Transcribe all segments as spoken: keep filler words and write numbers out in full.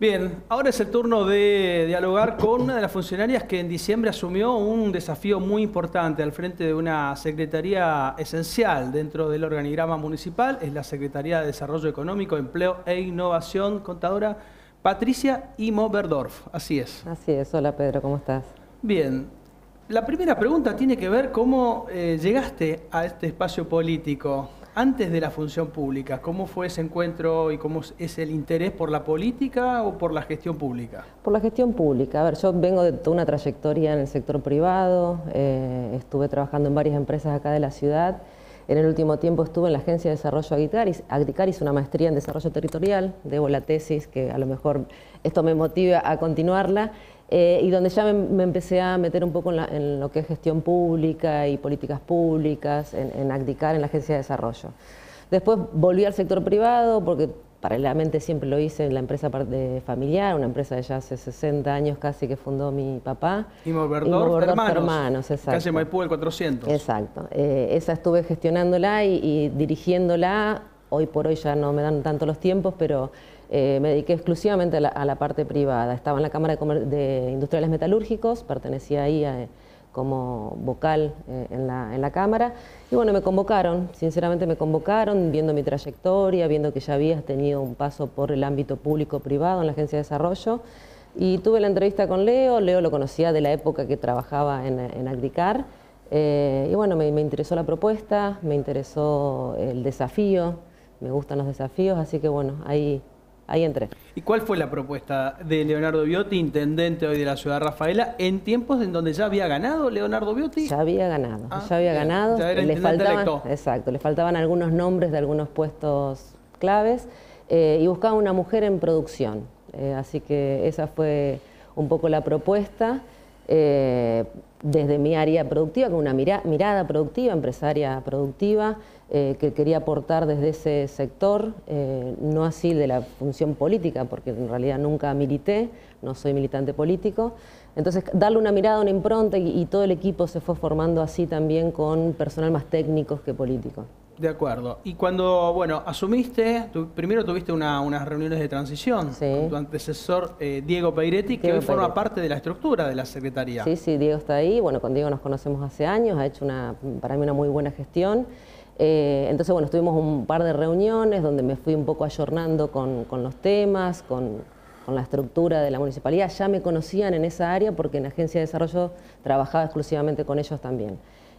Bien, ahora es el turno de dialogar con una de las funcionarias que en diciembre asumió un desafío muy importante al frente de una secretaría esencial dentro del organigrama municipal. Es la Secretaría de Desarrollo Económico, Empleo e Innovación, contadora Patricia Imoverdorf. Así es. Así es. Hola Pedro, ¿cómo estás? Bien. La primera pregunta tiene que ver cómo eh, llegaste a este espacio político antes de la función pública. ¿Cómo fue ese encuentro y cómo es el interés por la política o por la gestión pública? Por la gestión pública. A ver, yo vengo de toda una trayectoria en el sector privado, eh, estuve trabajando en varias empresas acá de la ciudad. En el último tiempo estuve en la Agencia de Desarrollo Agricar, Agricar hice una maestría en Desarrollo Territorial, debo la tesis, que a lo mejor esto me motiva a continuarla, eh, y donde ya me, me empecé a meter un poco en, la, en lo que es gestión pública y políticas públicas, en, en Agricar, en la Agencia de Desarrollo. Después volví al sector privado, porque paralelamente siempre lo hice en la empresa familiar, una empresa de ya hace sesenta años casi que fundó mi papá. Imoverdorf Hermanos, Hermanos, exacto. Calle Maipú el cuatrocientos. Exacto. Eh, esa estuve gestionándola y, y dirigiéndola. Hoy por hoy ya no me dan tanto los tiempos, pero eh, me dediqué exclusivamente a la, a la parte privada. Estaba en la Cámara de, Comer de Industriales Metalúrgicos, pertenecía ahí a... como vocal eh, en, la, en la Cámara, y bueno, me convocaron, sinceramente me convocaron, viendo mi trayectoria, viendo que ya había tenido un paso por el ámbito público-privado en la Agencia de Desarrollo, y tuve la entrevista con Leo. Leo lo conocía de la época que trabajaba en, en Agricar, eh, y bueno, me, me interesó la propuesta, me interesó el desafío, me gustan los desafíos, así que bueno, ahí... Ahí entré. ¿Y cuál fue la propuesta de Leonardo Biotti, intendente hoy de la ciudad de Rafaela, en tiempos en donde ya había ganado Leonardo Biotti? Ya había ganado, ah, ya había bien. ganado. Ya era le faltaban, electo. Exacto, le faltaban algunos nombres de algunos puestos claves eh, y buscaba una mujer en producción. Eh, así que esa fue un poco la propuesta. Eh, desde mi área productiva, con una mira, mirada productiva, empresaria productiva, eh, que quería aportar desde ese sector, eh, no así de la función política, porque en realidad nunca milité, no soy militante político. Entonces, darle una mirada, una impronta, y, y todo el equipo se fue formando así también con personal más técnicos que político. De acuerdo. Y cuando, bueno, asumiste, tu, primero tuviste una, unas reuniones de transición sí. con tu antecesor eh, Diego Peiretti, que Diego hoy forma Peiretti. parte de la estructura de la Secretaría. Sí, sí, Diego está ahí. Bueno, con Diego nos conocemos hace años, ha hecho una, para mí una muy buena gestión. Eh, entonces, bueno, tuvimos un par de reuniones donde me fui un poco ayornando con, con los temas, con, con la estructura de la municipalidad. Ya me conocían en esa área porque en la Agencia de Desarrollo trabajaba exclusivamente con ellos también.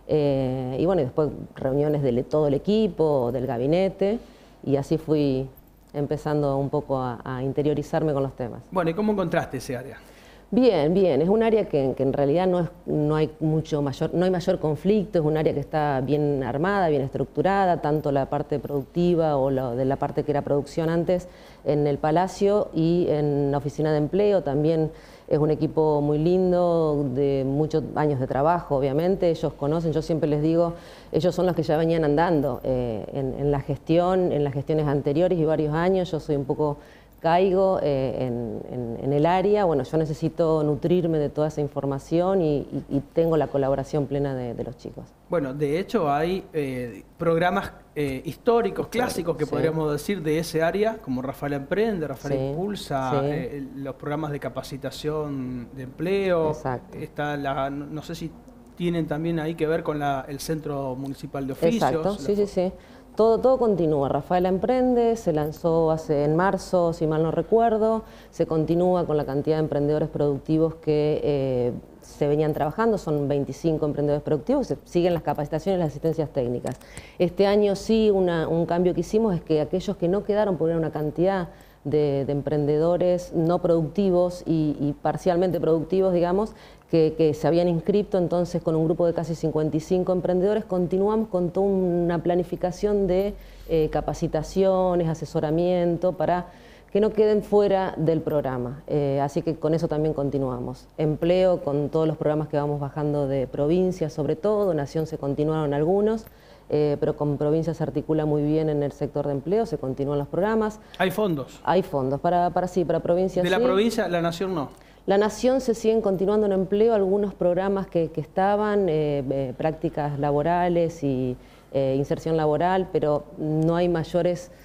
Eh, y bueno, y después reuniones de todo el equipo, del gabinete, y así fui empezando un poco a, a interiorizarme con los temas. Bueno, ¿y cómo encontraste ese área? Bien, bien, es un área que, que en realidad no, es, no, hay mucho mayor, no hay mayor conflicto, es un área que está bien armada, bien estructurada, tanto la parte productiva o la, de la parte que era producción antes en el Palacio y en la Oficina de Empleo también. Es un equipo muy lindo, de muchos años de trabajo, obviamente. Ellos conocen, yo siempre les digo, ellos son los que ya venían andando eh, en, en la gestión, en las gestiones anteriores y varios años. Yo soy un poco caigo eh, en, en, en el área. Bueno, yo necesito nutrirme de toda esa información y, y, y tengo la colaboración plena de, de los chicos. Bueno, de hecho hay eh, programas eh, históricos, clásicos, que sí. podríamos decir, de ese área, como Rafael Emprende, Rafael sí. Impulsa, sí. Eh, los programas de capacitación de empleo. Exacto. Está la, no sé si tienen también ahí que ver con la, el Centro Municipal de Oficios. Exacto, sí, sí, sí. Todo, todo continúa. Rafael Emprende se lanzó hace en marzo, si mal no recuerdo. Se continúa con la cantidad de emprendedores productivos que eh, se venían trabajando. Son veinticinco emprendedores productivos. Se siguen las capacitaciones y las asistencias técnicas. Este año sí, una, un cambio que hicimos es que aquellos que no quedaron, por una cantidad de, de emprendedores no productivos y, y parcialmente productivos, digamos, Que, que se habían inscrito, entonces con un grupo de casi cincuenta y cinco emprendedores continuamos con toda una planificación de eh, capacitaciones, asesoramiento, para que no queden fuera del programa. Eh, así que con eso también continuamos. Empleo, con todos los programas que vamos bajando de provincias, sobre todo, Nación se continuaron algunos, eh, pero con provincias se articula muy bien en el sector de empleo, se continúan los programas. ¿Hay fondos? Hay fondos, para, para sí, para provincias ¿De sí. la provincia, la Nación no? La Nación se siguen continuando en empleo, algunos programas que, que estaban, eh, eh, prácticas laborales y eh, inserción laboral, pero no hay mayores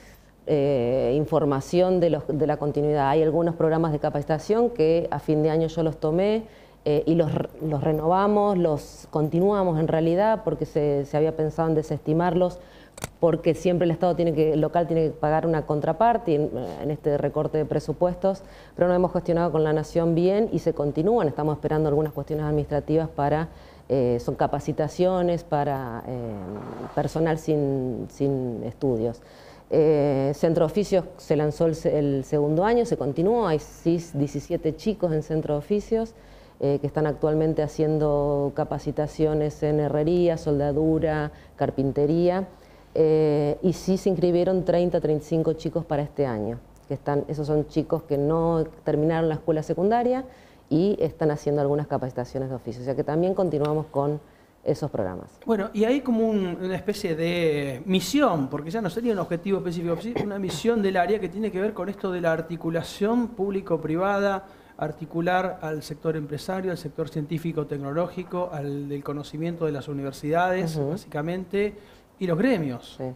eh, información de, los, de la continuidad. Hay algunos programas de capacitación que a fin de año yo los tomé eh, y los, los renovamos, los continuamos en realidad porque se, se había pensado en desestimarlos, porque siempre el Estado tiene que, el local tiene que pagar una contraparte en, en este recorte de presupuestos, pero no hemos gestionado con la Nación bien y se continúan. Estamos esperando algunas cuestiones administrativas para, eh, son capacitaciones para eh, personal sin, sin estudios. Eh, Centro de Oficios se lanzó el, el segundo año, se continuó, hay diecisiete chicos en Centro de Oficios eh, que están actualmente haciendo capacitaciones en herrería, soldadura, carpintería. Eh, y sí se inscribieron treinta, treinta y cinco chicos para este año. Que están, esos son chicos que no terminaron la escuela secundaria y están haciendo algunas capacitaciones de oficio. O sea que también continuamos con esos programas. Bueno, y hay como un, una especie de misión, porque ya no sería un objetivo específico, una misión del área que tiene que ver con esto de la articulación público-privada, articular al sector empresario, al sector científico-tecnológico, al del conocimiento de las universidades, uh-huh. básicamente, y los gremios. Sí.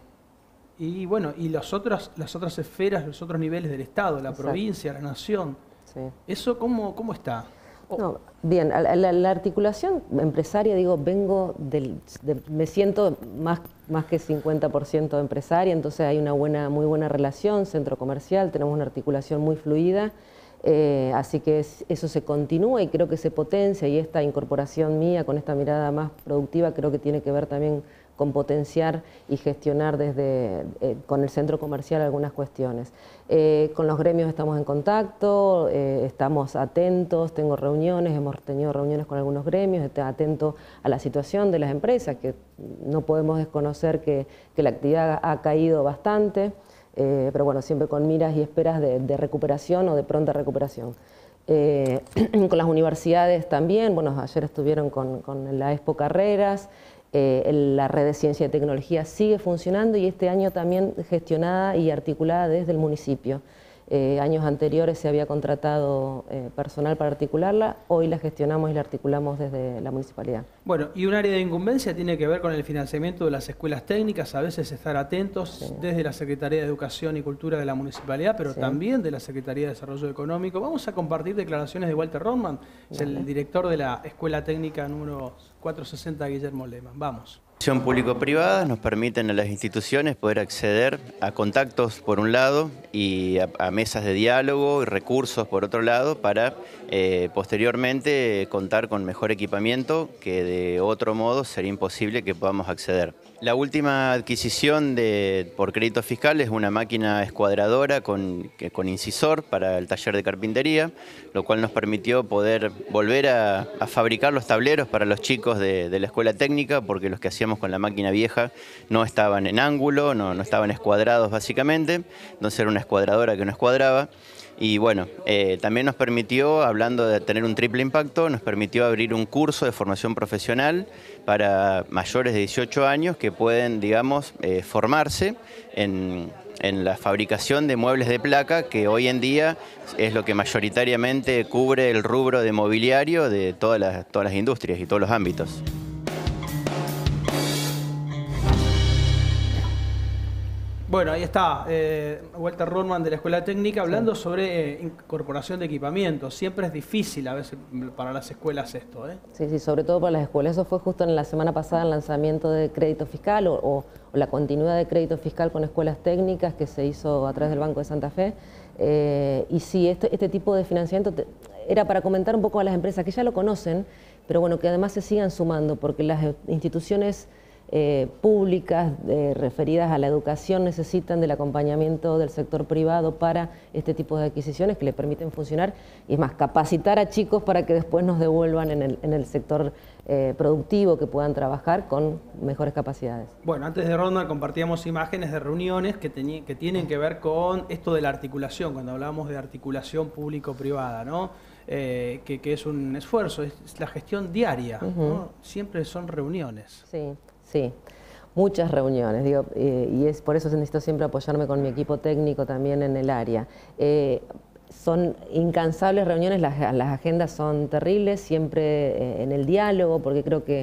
Y bueno, y las otras, las otras esferas, los otros niveles del Estado, la Exacto. provincia, la nación. Sí. ¿Eso cómo, cómo está? Oh. No, bien, la, la, la articulación empresaria, digo, vengo del, de, me siento más, más que cincuenta por ciento empresaria, entonces hay una buena, muy buena relación, centro comercial, tenemos una articulación muy fluida, eh, así que es, eso se continúa y creo que se potencia, y esta incorporación mía con esta mirada más productiva creo que tiene que ver también con potenciar y gestionar desde eh, con el centro comercial algunas cuestiones. Eh, con los gremios estamos en contacto, eh, estamos atentos, tengo reuniones, hemos tenido reuniones con algunos gremios, estoy atento a la situación de las empresas, que no podemos desconocer que, que la actividad ha caído bastante, eh, pero bueno, siempre con miras y esperas de, de recuperación o de pronta recuperación. Eh, con las universidades también, bueno, ayer estuvieron con, con la Expo Carreras. Eh, la red de ciencia y tecnología sigue funcionando y este año también gestionada y articulada desde el municipio. Eh, años anteriores se había contratado eh, personal para articularla, hoy la gestionamos y la articulamos desde la municipalidad. Bueno, y un área de incumbencia tiene que ver con el financiamiento de las escuelas técnicas, a veces estar atentos sí. desde la Secretaría de Educación y Cultura de la municipalidad, pero sí. también de la Secretaría de Desarrollo Económico. Vamos a compartir declaraciones de Walter Rodman, es el director de la Escuela Técnica número cuatrocientos sesenta Guillermo Lehmann. Vamos. La público-privada nos permiten a las instituciones poder acceder a contactos por un lado y a, a mesas de diálogo y recursos por otro lado para eh, posteriormente contar con mejor equipamiento que de otro modo sería imposible que podamos acceder. La última adquisición de, por crédito fiscal es una máquina escuadradora con, con incisor para el taller de carpintería, lo cual nos permitió poder volver a, a fabricar los tableros para los chicos de, de la escuela técnica, porque los que hacíamos con la máquina vieja no estaban en ángulo, no, no estaban escuadrados básicamente, entonces era una escuadradora que no escuadraba. Y bueno, eh, también nos permitió, hablando de tener un triple impacto, nos permitió abrir un curso de formación profesional para mayores de dieciocho años que pueden, digamos, eh, formarse en, en la fabricación de muebles de placa, que hoy en día es lo que mayoritariamente cubre el rubro de mobiliario de todas las, todas las industrias y todos los ámbitos. Bueno, ahí está, eh, Walter Rodman de la Escuela Técnica hablando sí. sobre eh, incorporación de equipamientos. Siempre es difícil a veces para las escuelas esto, ¿eh? Sí, sí, sobre todo para las escuelas. Eso fue justo en la semana pasada el lanzamiento de crédito fiscal o, o, o la continuidad de crédito fiscal con escuelas técnicas que se hizo a través del Banco de Santa Fe. Eh, y sí, este, este tipo de financiamiento te, era para comentar un poco a las empresas que ya lo conocen, pero bueno, que además se sigan sumando, porque las instituciones Eh, públicas eh, referidas a la educación necesitan del acompañamiento del sector privado para este tipo de adquisiciones que le permiten funcionar y es más, capacitar a chicos para que después nos devuelvan en el, en el sector eh, productivo, que puedan trabajar con mejores capacidades. Bueno, antes de Rodman compartíamos imágenes de reuniones que, que tienen que ver con esto de la articulación, cuando hablábamos de articulación público-privada, ¿no? Eh, que, que es un esfuerzo, es, es la gestión diaria, uh-huh. ¿no? Siempre son reuniones. Sí. Sí, muchas reuniones, digo, eh, y es por eso necesito siempre apoyarme con mi equipo técnico también en el área. Eh, son incansables reuniones, las, las agendas son terribles, siempre eh, en el diálogo, porque creo que,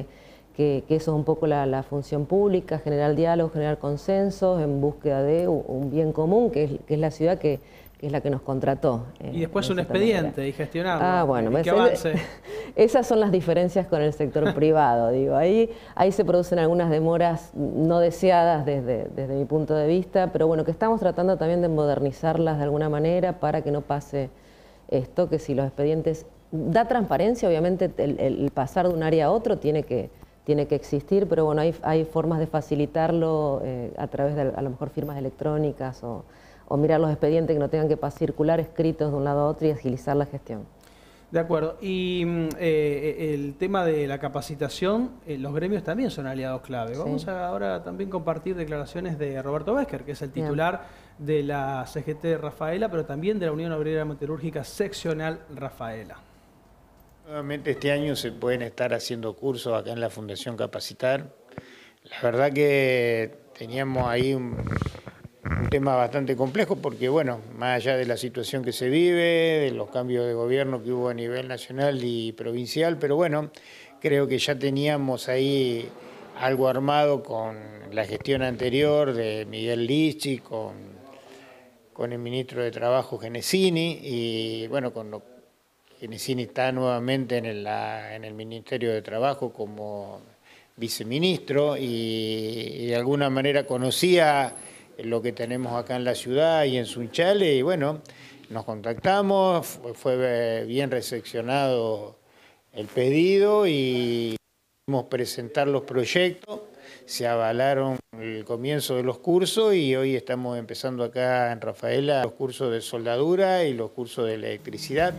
que, que eso es un poco la, la función pública, generar diálogo, generar consensos en búsqueda de un bien común, que es, que es la ciudad que, que es la que nos contrató. Eh, y después un expediente manera. y gestionarlo. Ah, bueno, y que avance. Esas son las diferencias con el sector privado, digo. Ahí, ahí se producen algunas demoras no deseadas desde, desde mi punto de vista, pero bueno, que estamos tratando también de modernizarlas de alguna manera para que no pase esto, que si los expedientes... Da transparencia, obviamente el, el pasar de un área a otro tiene que, tiene que existir, pero bueno, hay, hay formas de facilitarlo eh, a través de a lo mejor firmas electrónicas o... o mirar los expedientes que no tengan que circular escritos de un lado a otro y agilizar la gestión. De acuerdo. Y eh, el tema de la capacitación, eh, los gremios también son aliados clave. Vamos sí. a ahora también compartir declaraciones de Roberto Wesker, que es el titular Bien. de la C G T Rafaela, pero también de la Unión Obrera Metalúrgica Seccional Rafaela. Nuevamente este año se pueden estar haciendo cursos acá en la Fundación Capacitar. La verdad que teníamos ahí un... un tema bastante complejo porque, bueno, más allá de la situación que se vive, de los cambios de gobierno que hubo a nivel nacional y provincial, pero bueno, creo que ya teníamos ahí algo armado con la gestión anterior de Miguel Lichi, con, con el ministro de Trabajo Genesini, y bueno, con lo, Genesini está nuevamente en el, la, en el Ministerio de Trabajo como viceministro y, y de alguna manera conocía lo que tenemos acá en la ciudad y en Sunchales, y bueno, nos contactamos, fue, fue bien recepcionado el pedido y pudimos presentar los proyectos, se avalaron el comienzo de los cursos y hoy estamos empezando acá en Rafaela los cursos de soldadura y los cursos de electricidad.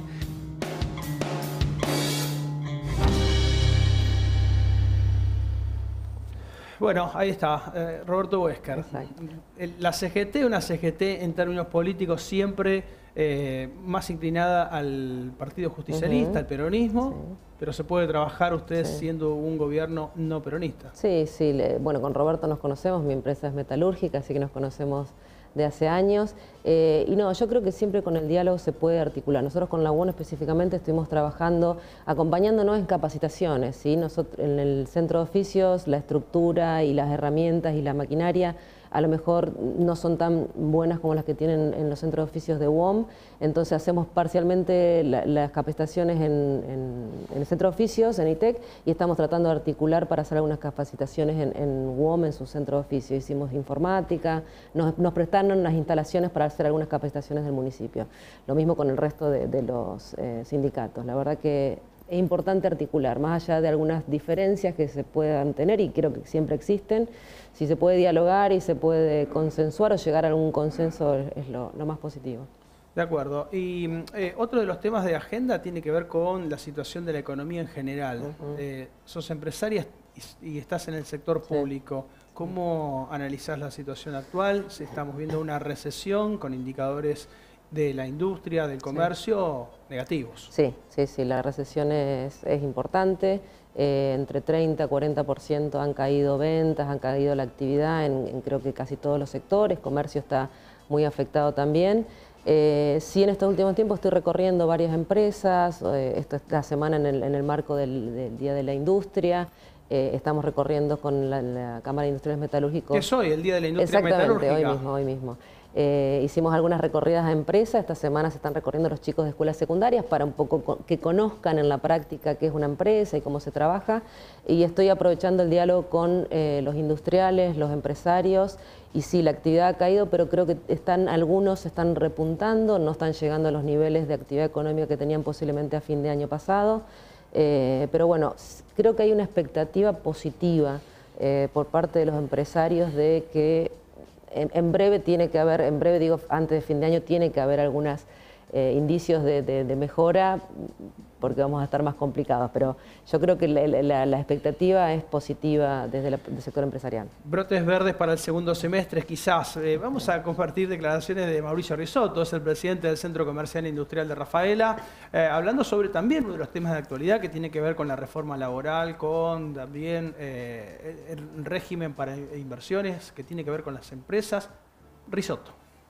Bueno, ahí está, eh, Roberto Wesker. El, la C G T, una C G T en términos políticos siempre eh, más inclinada al Partido Justicialista, uh-huh. al peronismo, sí. pero se puede trabajar ustedes sí. siendo un gobierno no peronista. Sí, sí, le, bueno, con Roberto nos conocemos, mi empresa es metalúrgica, así que nos conocemos de hace años. Eh, y no, yo creo que siempre con el diálogo se puede articular. Nosotros con la U O N específicamente estuvimos trabajando, acompañándonos en capacitaciones, ¿sí? Nosotros, en el centro de oficios, la estructura y las herramientas y la maquinaria a lo mejor no son tan buenas como las que tienen en los centros de oficios de U O M, entonces hacemos parcialmente la, las capacitaciones en, en, en el centro de oficios, en I T E C, y estamos tratando de articular para hacer algunas capacitaciones en, en U O M, en su centro de oficio. Hicimos informática, nos, nos prestaron las instalaciones para hacer algunas capacitaciones del municipio. Lo mismo con el resto de, de los eh, sindicatos. La verdad que es importante articular, más allá de algunas diferencias que se puedan tener, y creo que siempre existen, si se puede dialogar y se puede consensuar o llegar a algún consenso es lo, lo más positivo. De acuerdo. Y eh, otro de los temas de agenda tiene que ver con la situación de la economía en general. Uh-huh. eh, sos empresaria y, y estás en el sector público. Sí. ¿Cómo analizás la situación actual? Si estamos viendo una recesión con indicadores de la industria, del comercio, sí. negativos. Sí, sí, sí, la recesión es, es importante. Eh, entre treinta y cuarenta por ciento han caído ventas, han caído la actividad en, en creo que casi todos los sectores. Comercio está muy afectado también. Eh, sí, en estos últimos tiempos estoy recorriendo varias empresas. Eh, esto es la semana en el, en el marco del, del Día de la Industria. Eh, estamos recorriendo con la, la Cámara de Industriales Metalúrgicos. ¿Qué es hoy, el Día de la Industria Exactamente, Metalúrgica? hoy mismo, hoy mismo. Eh, hicimos algunas recorridas a empresas, esta semana se están recorriendo los chicos de escuelas secundarias para un poco co que conozcan en la práctica qué es una empresa y cómo se trabaja, y estoy aprovechando el diálogo con eh, los industriales, los empresarios, y sí, la actividad ha caído, pero creo que están, algunos están repuntando, no están llegando a los niveles de actividad económica que tenían posiblemente a fin de año pasado, eh, pero bueno, creo que hay una expectativa positiva eh, por parte de los empresarios de que En, en breve tiene que haber, en breve digo, antes de fin de año tiene que haber algunos eh, indicios de, de, de mejora, porque vamos a estar más complicados, pero yo creo que la, la, la expectativa es positiva desde la, el sector empresarial. Brotes verdes para el segundo semestre, quizás. Eh, vamos a compartir declaraciones de Mauricio Risotto, es el presidente del Centro Comercial e Industrial de Rafaela, eh, hablando sobre también uno de los temas de actualidad que tiene que ver con la reforma laboral, con también eh, el régimen para inversiones que tiene que ver con las empresas. Risotto.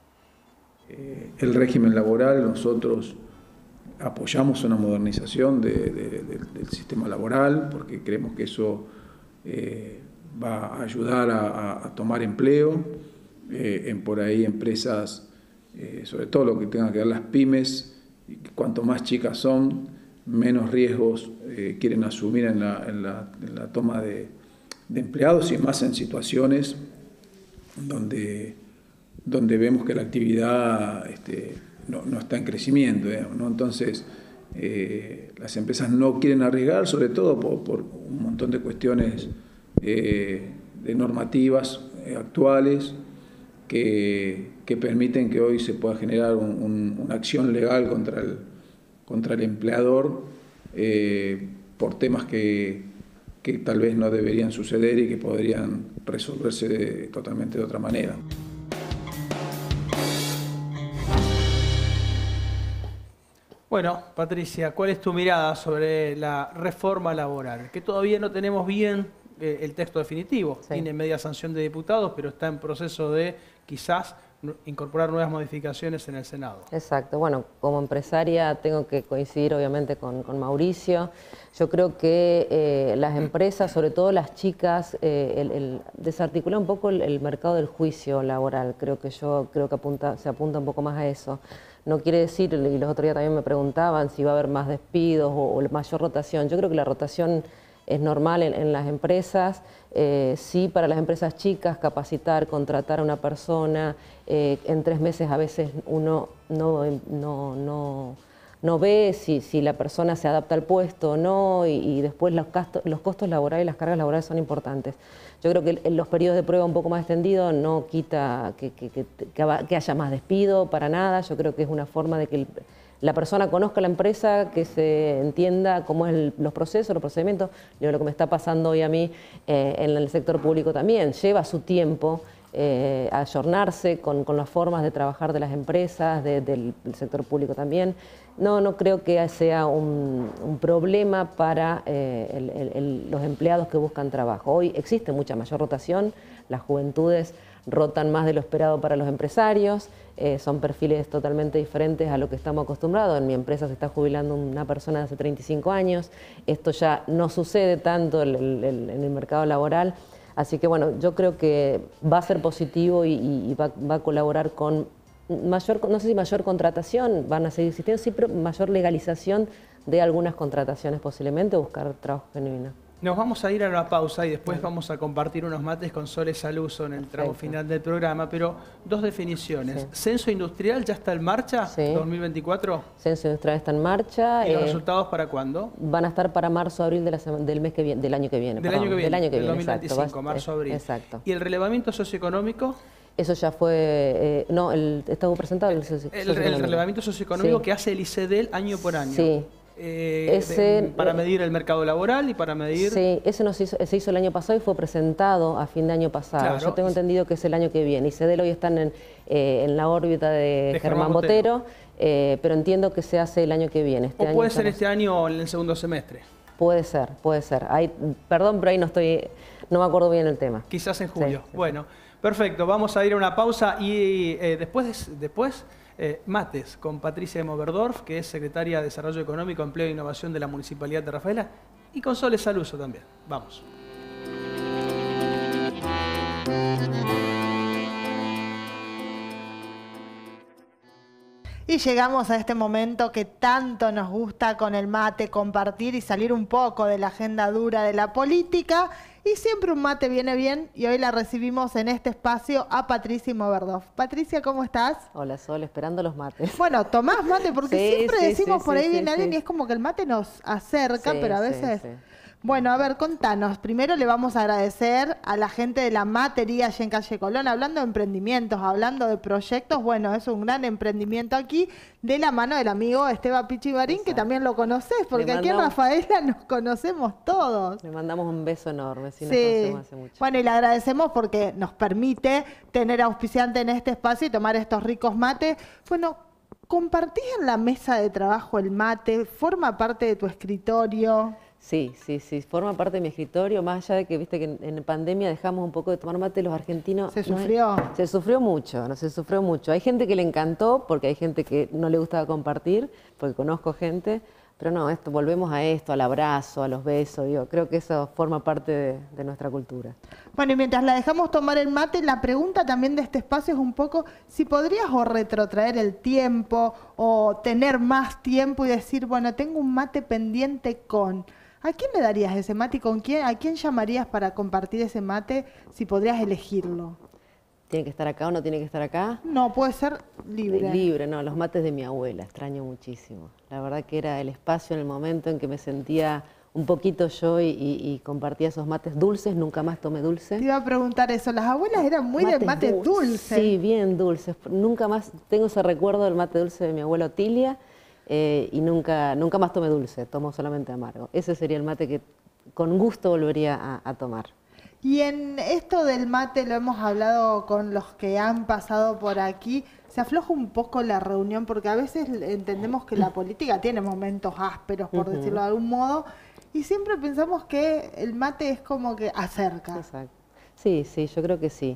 Eh, el régimen laboral, nosotros apoyamos una modernización de, de, de, del sistema laboral porque creemos que eso eh, va a ayudar a, a, a tomar empleo, eh, en por ahí empresas, eh, sobre todo lo que tengan que ver las pymes, y cuanto más chicas son, menos riesgos eh, quieren asumir en la, en la, en la toma de, de empleados, y más en situaciones donde, donde vemos que la actividad este, no, no está en crecimiento, digamos, ¿no? Entonces, eh, las empresas no quieren arriesgar, sobre todo por, por un montón de cuestiones eh, de normativas eh, actuales que, que permiten que hoy se pueda generar un, un, una acción legal contra el, contra el empleador eh, por temas que, que tal vez no deberían suceder y que podrían resolverse de, totalmente de otra manera. Bueno, Patricia, ¿cuál es tu mirada sobre la reforma laboral? Que todavía no tenemos bien eh, el texto definitivo. Sí. Tiene media sanción de diputados, pero está en proceso de quizás incorporar nuevas modificaciones en el Senado. Exacto. Bueno, como empresaria tengo que coincidir obviamente con, con Mauricio. Yo creo que eh, las empresas, sobre todo las chicas, eh, el, el, desarticula un poco el, el mercado del juicio laboral. Creo que yo creo que apunta, se apunta un poco más a eso. No quiere decir, y los otros días también me preguntaban si va a haber más despidos o, o mayor rotación. Yo creo que la rotación es normal en, en las empresas. Eh, sí, para las empresas chicas, capacitar, contratar a una persona, eh, en tres meses a veces uno no, no, no, no ve si, si la persona se adapta al puesto o no, y, y después los, gastos, los costos laborales y las cargas laborales son importantes. Yo creo que en los periodos de prueba un poco más extendidos no quita que, que, que, que haya más despido, para nada. Yo creo que es una forma de que el, la persona conozca la empresa, que se entienda cómo es el, los procesos, los procedimientos. Lo que me está pasando hoy a mí eh, en el sector público también. Lleva su tiempo eh, a ayornarse con, con las formas de trabajar de las empresas, de, del, del sector público también. No, no creo que sea un, un problema para eh, el, el, el, los empleados que buscan trabajo. Hoy existe mucha mayor rotación, las juventudes rotan más de lo esperado para los empresarios, eh, son perfiles totalmente diferentes a lo que estamos acostumbrados. En mi empresa se está jubilando una persona de hace treinta y cinco años, esto ya no sucede tanto en el, el, en el mercado laboral, así que bueno, yo creo que va a ser positivo y, y va, va a colaborar con mayor, no sé si mayor contratación, van a seguir existiendo, sí, pero mayor legalización de algunas contrataciones posiblemente, buscar trabajo genuino. Nos vamos a ir a una pausa y después sí. vamos a compartir unos mates con Sole Saluso en el tramo Perfecto. final del programa, pero dos definiciones. Sí. ¿Censo industrial ya está en marcha, sí. dos mil veinticuatro? Censo industrial está en marcha. ¿Y los eh, resultados para cuándo? Van a estar para marzo, abril de la del mes que viene, del año que viene. Del perdón, año que viene, del año que del viene, dos mil veinticinco, exacto. marzo, abril. Exacto. ¿Y el relevamiento socioeconómico? Eso ya fue, eh, no, el, estaba presentado el, el, el, el relevamiento socioeconómico sí. que hace el I C E D E L año por año. Sí. Eh, Ese, de, para medir el mercado laboral y para medir... Sí, ese no se hizo, se hizo el año pasado y fue presentado a fin de año pasado. Claro. Yo tengo entendido que es el año que viene. I C E D E L hoy están en, eh, en la órbita de, de Germán, Germán Botero, Botero eh, pero entiendo que se hace el año que viene. Este o año puede ser este año o en el segundo semestre. Puede ser, puede ser. Ahí, perdón, pero ahí no estoy, no me acuerdo bien el tema. Quizás en julio. Sí, sí, bueno, sí. Perfecto. Vamos a ir a una pausa y eh, después... después Eh, mates con Patricia Emoberdorf, que es secretaria de Desarrollo Económico, Empleo e Innovación de la Municipalidad de Rafaela, y con Sole Saluso también. Vamos. Y llegamos a este momento que tanto nos gusta con el mate, compartir y salir un poco de la agenda dura de la política. Y siempre un mate viene bien y hoy la recibimos en este espacio a Patricia Emoberdorf. Patricia, ¿cómo estás? Hola Sol, esperando los mates. Bueno, tomás mate porque sí, siempre sí, decimos sí, por ahí sí, viene sí, alguien sí. y es como que el mate nos acerca, sí, pero a veces... Sí, sí. Bueno, a ver, contanos. Primero le vamos a agradecer a la gente de la matería allá en Calle Colón, hablando de emprendimientos, hablando de proyectos. Bueno, es un gran emprendimiento aquí, de la mano del amigo Esteban Pichibarín, Exacto. que también lo conoces, porque mandamos, aquí en Rafaela nos conocemos todos. Le mandamos un beso enorme, sí, nos sí. conocemos hace mucho. Bueno, y le agradecemos porque nos permite tener auspiciante en este espacio y tomar estos ricos mates. Bueno, ¿compartís en la mesa de trabajo el mate? ¿Forma parte de tu escritorio? Sí, sí, sí, forma parte de mi escritorio, más allá de que, viste, que en, en pandemia dejamos un poco de tomar mate los argentinos. ¿Se sufrió? No, se sufrió mucho, no se sufrió mucho. Hay gente que le encantó, porque hay gente que no le gustaba compartir, porque conozco gente, Pero no, esto, volvemos a esto, al abrazo, a los besos, digo, creo que eso forma parte de, de nuestra cultura. Bueno, y mientras la dejamos tomar el mate, la pregunta también de este espacio es un poco si podrías o retrotraer el tiempo o tener más tiempo y decir, bueno, tengo un mate pendiente con... ¿A quién le darías ese mate y con quién, a quién llamarías para compartir ese mate si podrías elegirlo? ¿Tiene que estar acá o no tiene que estar acá? No, puede ser libre. Libre, no, los mates de mi abuela, extraño muchísimo. La verdad que era el espacio en el momento en que me sentía un poquito yo y, y, y compartía esos mates dulces, nunca más tomé dulce. Te iba a preguntar eso, las abuelas eran muy mates de mate dulce. dulce. Sí, bien dulces. Nunca más tengo ese recuerdo del mate dulce de mi abuela Otilia eh, y nunca, nunca más tomé dulce, tomo solamente amargo. Ese sería el mate que con gusto volvería a, a tomar. Y en esto del mate lo hemos hablado con los que han pasado por aquí, se afloja un poco la reunión porque a veces entendemos que la política tiene momentos ásperos, por uh-huh. decirlo de algún modo, y siempre pensamos que el mate es como que acerca. Exacto. Sí, sí, yo creo que sí.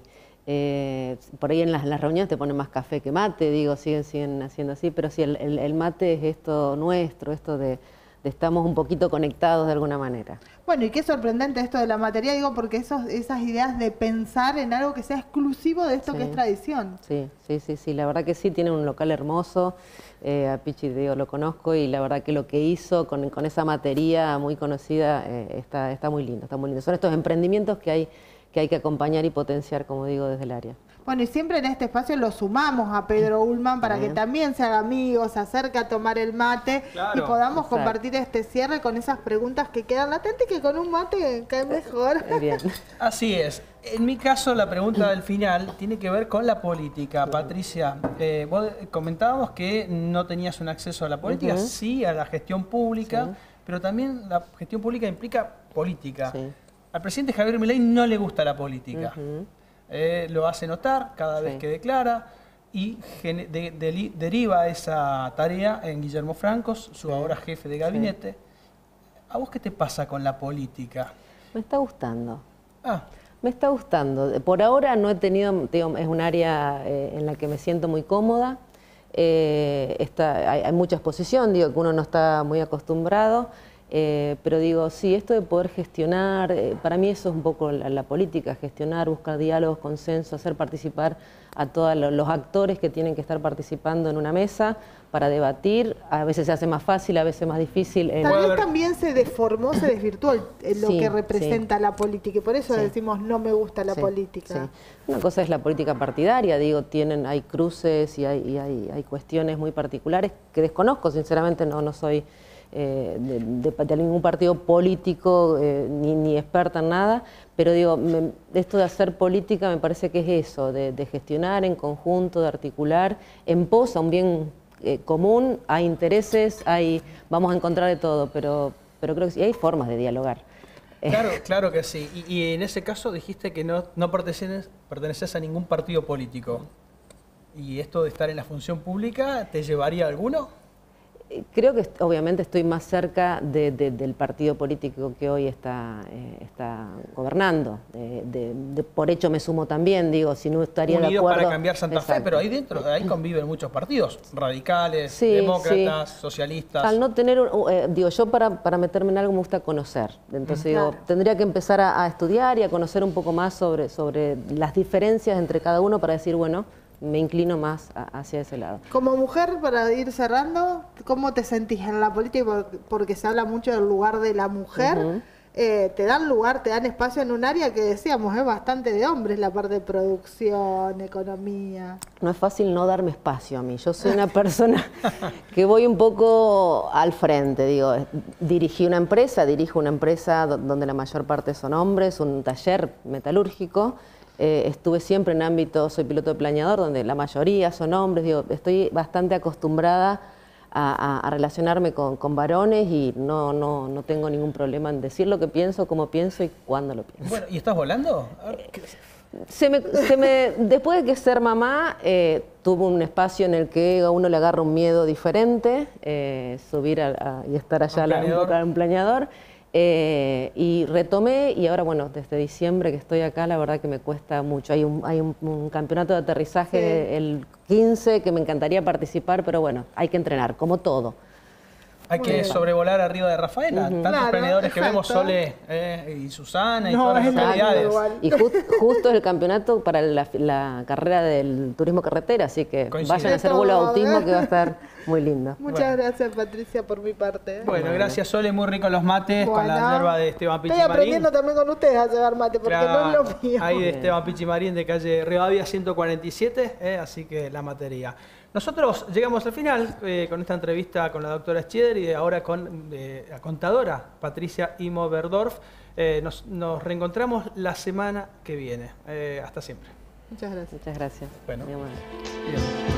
Eh, por ahí en las, las reuniones te ponen más café que mate, digo, siguen, siguen haciendo así, pero sí, el, el, el mate es esto nuestro, esto de... estamos un poquito conectados de alguna manera. Bueno, y qué sorprendente esto de la materia, digo, porque esos, esas ideas de pensar en algo que sea exclusivo de esto sí. que es tradición. Sí, sí, sí, sí, la verdad que sí, tiene un local hermoso, eh, a Pichi digo, lo conozco y la verdad que lo que hizo con, con esa materia muy conocida eh, está, está muy lindo, está muy lindo. Son estos emprendimientos que hay, que hay que acompañar y potenciar, como digo, desde el área. Bueno, y siempre en este espacio lo sumamos a Pedro Ullman para Bien. que también se haga amigo, se acerque a tomar el mate claro. y podamos Exacto. compartir este cierre con esas preguntas que quedan latentes y que con un mate cae mejor. Bien. Así es. En mi caso, la pregunta del final tiene que ver con la política. Patricia, eh, vos comentábamos que no tenías un acceso a la política, uh-huh. sí a la gestión pública, sí. pero también la gestión pública implica política. Sí. Al presidente Javier Milei no le gusta la política. Uh-huh. Eh, lo hace notar cada vez sí. que declara y de, de, deriva esa tarea en Guillermo Francos, su sí. ahora jefe de gabinete. Sí. ¿A vos qué te pasa con la política? Me está gustando. Ah. Me está gustando. Por ahora no he tenido, digo, es un área eh, en la que me siento muy cómoda. Eh, está, hay, hay mucha exposición, digo que uno no está muy acostumbrado. Eh, pero digo, sí, esto de poder gestionar, eh, para mí eso es un poco la, la política, gestionar, buscar diálogos, consenso, hacer participar a todos lo, los actores que tienen que estar participando en una mesa para debatir. A veces se hace más fácil, a veces más difícil. Tal vez también se deformó, se desvirtuó el, el, lo sí, que representa sí. la política y por eso sí. decimos no me gusta la sí, política. Sí. Una cosa es la política partidaria, digo, tienen, hay cruces y hay, y hay, hay cuestiones muy particulares que desconozco, sinceramente no, no soy... Eh, de, de, de ningún partido político, eh, ni, ni experta en nada, pero digo, me, esto de hacer política me parece que es eso, de, de gestionar en conjunto, de articular, en pos a un bien eh, común, hay intereses, hay, vamos a encontrar de todo, pero, pero creo que sí, hay formas de dialogar. Claro, claro que sí, y, y en ese caso dijiste que no, no perteneces, perteneces a ningún partido político, y esto de estar en la función pública, ¿te llevaría a alguno? Creo que obviamente estoy más cerca de, de, del partido político que hoy está, eh, está gobernando. De, de, de, por hecho me sumo también, digo, si no estaría Unidos de acuerdo... para cambiar Santa Exacto. Fe, pero ahí dentro, ahí conviven muchos partidos, radicales, sí, demócratas, sí. socialistas. Al no tener, eh, digo, yo para, para meterme en algo me gusta conocer. Entonces claro. digo, tendría que empezar a, a estudiar y a conocer un poco más sobre, sobre las diferencias entre cada uno para decir, bueno... me inclino más a, hacia ese lado. Como mujer, para ir cerrando, ¿cómo te sentís en la política? Porque se habla mucho del lugar de la mujer. Uh-huh. eh, te dan lugar, te dan espacio en un área que decíamos es bastante de hombres, la parte de producción, economía. No es fácil no darme espacio a mí. Yo soy una persona que voy un poco al frente. Digo, dirigí una empresa, dirijo una empresa donde la mayor parte son hombres, un taller metalúrgico. Eh, estuve siempre en ámbito, soy piloto de planeador, donde la mayoría son hombres, digo, estoy bastante acostumbrada a, a, a relacionarme con, con varones y no, no, no tengo ningún problema en decir lo que pienso, cómo pienso y cuándo lo pienso. Bueno, ¿y estás volando? Eh, se me, se me, después de que ser mamá, eh, tuve un espacio en el que a uno le agarra un miedo diferente, eh, subir a, a, y estar allá a un planeador. Eh, y retomé y ahora, bueno, desde diciembre que estoy acá, la verdad que me cuesta mucho. Hay un, hay un, un campeonato de aterrizaje sí. el quince que me encantaría participar, pero bueno, hay que entrenar, como todo. Hay Muy que bien. sobrevolar arriba de Rafaela. Ujú. Tantos Claro, emprendedores que vemos, exacto. Sole eh, y Susana y No, todas las es la localidades. igual. Y ju- justo es el campeonato para la, la carrera del turismo carretera, así que Coincide. vayan a hacer vuelo de Todo, autismo ¿eh? que va a estar muy lindo. Muchas Bueno. gracias, Patricia, por mi parte. Bueno, gracias Sole, muy rico los mates con la Bueno. yerba de Esteban Estoy Pichimarín. aprendiendo también con ustedes a llevar mate, porque no es lo mío. Ahí de Esteban Pichimarín de calle Rivadavia ciento cuarenta y siete, eh, así que la materia. Nosotros llegamos al final eh, con esta entrevista con la doctora Schieder y ahora con eh, la contadora Patricia Imoberdorf. Eh, nos, nos reencontramos la semana que viene. Eh, hasta siempre. Muchas gracias. Muchas gracias. Bueno. Muy amable. Bien.